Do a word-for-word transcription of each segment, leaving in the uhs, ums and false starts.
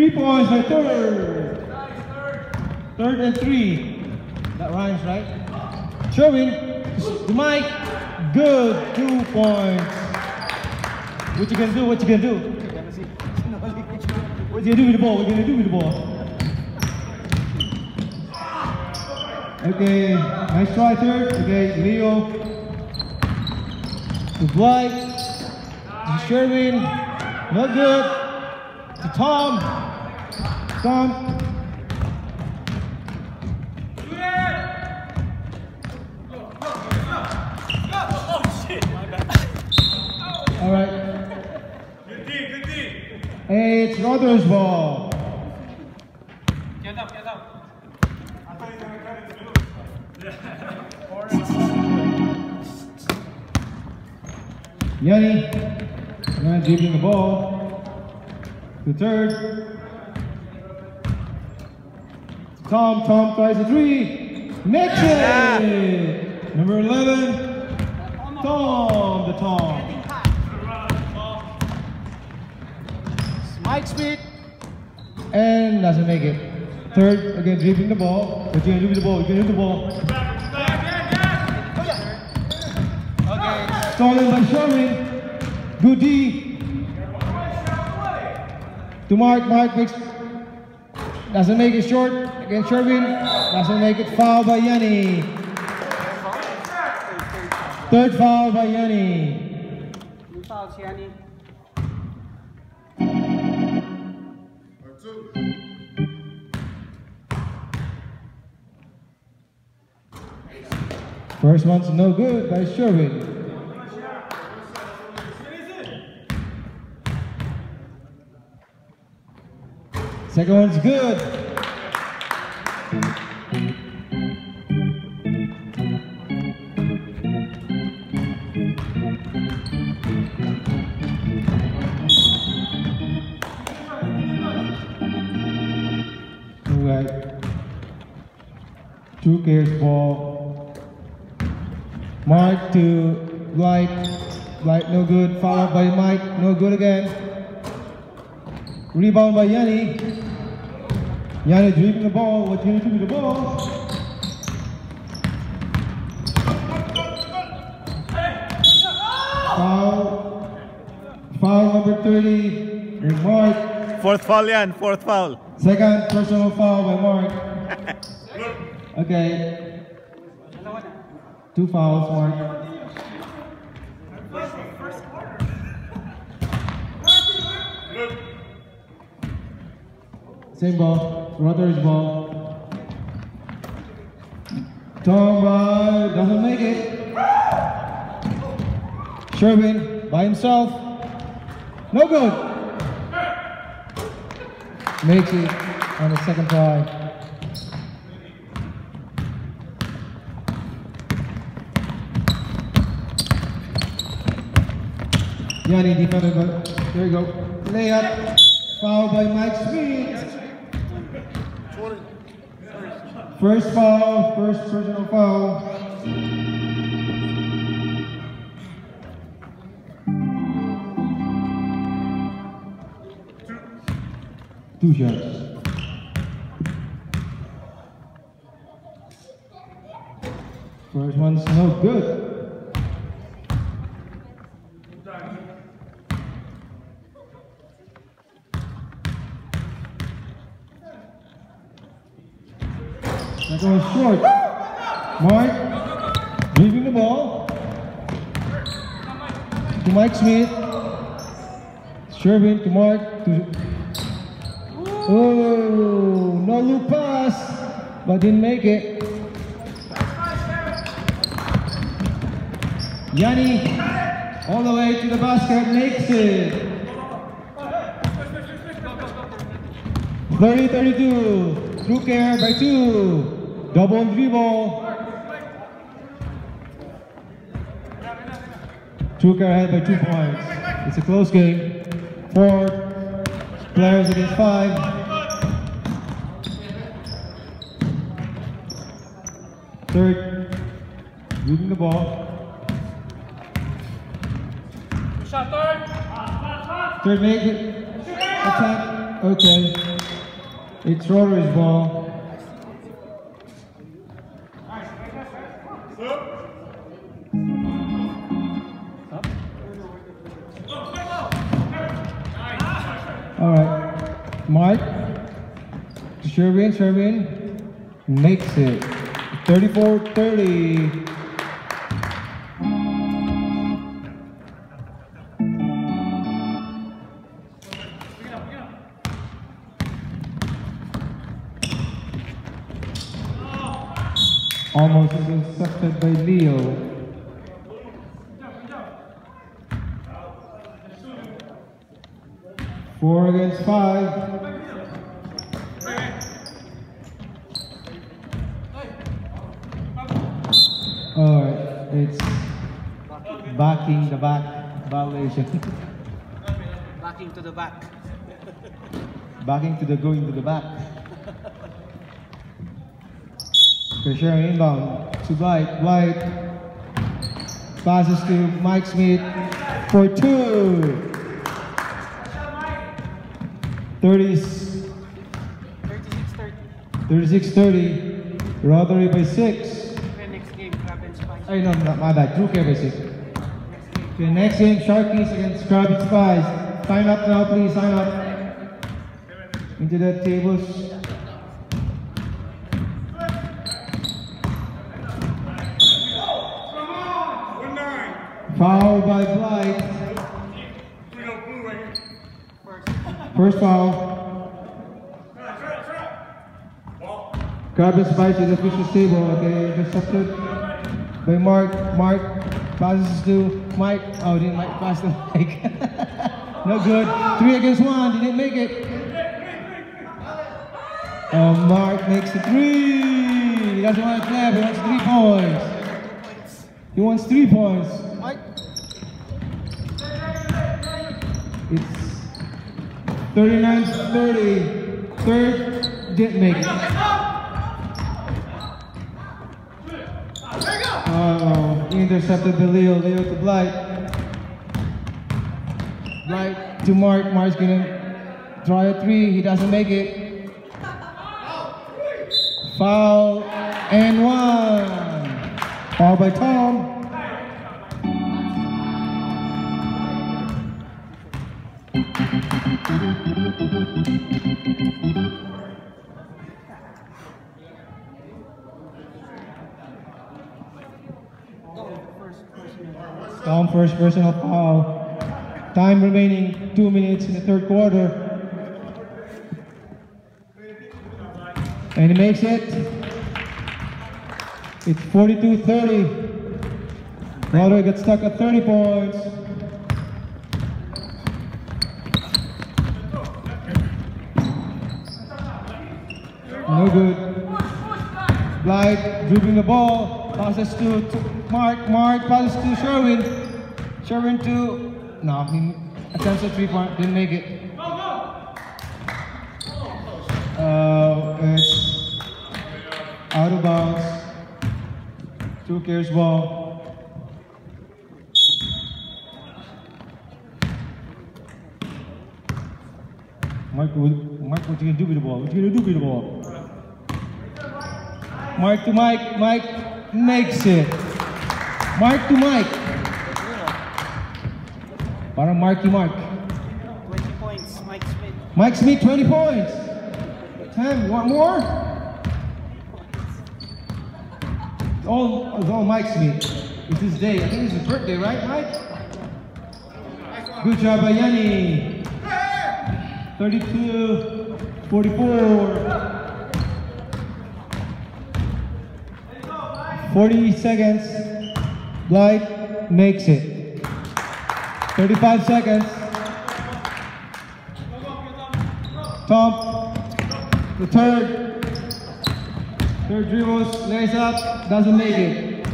Three points by third. Third and three. That rhymes, right? Sherwin, to Mike. Good. Two points. What you gonna do? What you gonna do? What you gonna do with the ball? What you gonna do with the ball? Okay, nice try, third. Okay, Leo. To Dwight. To Sherwin. Not good. To Tom. Tom. All right. Good D, good D. It's Rother's ball. Get up, get up. I thought you were going to cut it to do. Yanni. Yanni dribbling the ball. To third. Tom. Tom tries a three. Makes it. Number eleven. Tom. The Tom. Mike Smith. And doesn't make it. Third, again dribbling the ball. What you gonna do with the ball? You gonna do the ball. Okay. Stolen by Sherwin. Good D. To Mark. Mark makes. Doesn't make it short. Against Sherwin. Doesn't make it. Foul by Yanni. Third foul by Yanni. Two fouls, Yanni. First one's no good by Sherwin. Second one's good. Alright. Two cares ball. Mark to Blight. Blight no good. Followed by Mike. No good again. Rebound by Yanni. Yanni dribbling the ball. What can you do with the ball? Foul. Foul number thirty. And Mark. Fourth foul yan. Fourth foul. Second personal foul by Mark. Okay. Two fouls, Mark. Same ball, Rother's ball. Tom by, doesn't make it. Sherwin by himself. No good. Makes it on the second try. Yanni defended, but there you go. Layup. Foul by Mike Smith. First foul, first personal foul. Two shots. First one's no good. That goes short. Mark dribbling the ball to Mike Smith. Sherwin to Mark. To oh, no loop pass, but didn't make it. Yanni all the way to the basket, makes it. thirty thirty-two. True care by two. Double dribble. True care ahead by two points. It's a close game. Four players against five. Third, using the ball. Shot third. Third make it. Attack. Okay. It's Rotary's ball. All right, Mark to Sherwin. Sherwin makes it thirty-four thirty. Almost intercepted by Leo. Four against five. Alright, it's backing the back violation. Backing to the back. Backing to the going to the back. Pressure inbound to Blight. Blight passes to Mike Smith for two. thirty, thirty-six thirty. Rotary by six. Next game, Crab and Spice. Ay, no, no, my bad. Drew Care by six. Okay, next game, Sharkies against Crab and Spice. Sign up now, please. Sign up. Into the tables. Foul by Blight. First foul. Crab and Spice is official table. Okay, intercepted by Mark. Mark passes to Mike. Oh, didn't Mike pass to Mike? No good. Three against one. Didn't make it. Oh, Mark makes the three. He doesn't want to clap. He wants three points. He wants three points. Mike. It's thirty-nine thirty. Third, didn't make it. Uh-oh, intercepted by Leo. Leo to Blight. Blight to Mark. Mark's gonna try a three. He doesn't make it. Foul and one. Foul by Tom. Tom first personal foul. Time remaining two minutes in the third quarter. And he makes it. It's forty-two thirty. Rotary gets stuck at thirty points. No good. Blight dribbling the ball. Passes to, to Mark. Mark passes to Sherwin. Sherwin to... No, he attempts a three-point. Didn't make it. Uh, it's out of bounds. Two Cares ball. Mark, Mark, what you gonna do with the ball? What you gonna do with the ball? Mark to Mike. Mike makes it. Mark to Mike. Parang Marky Mark. twenty points, Mike Smith. Mike Smith, twenty points. Ten, you want more? It's all, it's all Mike Smith. It's his day. I think it's his birthday, right, Mike? Good job by Yanni. thirty-two forty-four. forty seconds. Blight makes it. thirty-five seconds. Tom, the third. Third dribbles, lays up, doesn't make it.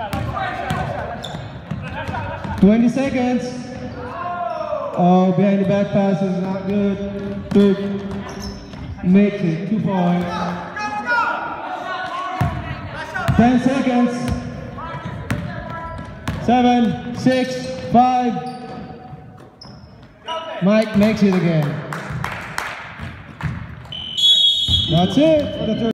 twenty seconds. Oh, behind the back pass is not good. Third makes it, two points. ten seconds. Seven, six, five. Mike makes it again. That's it for the third.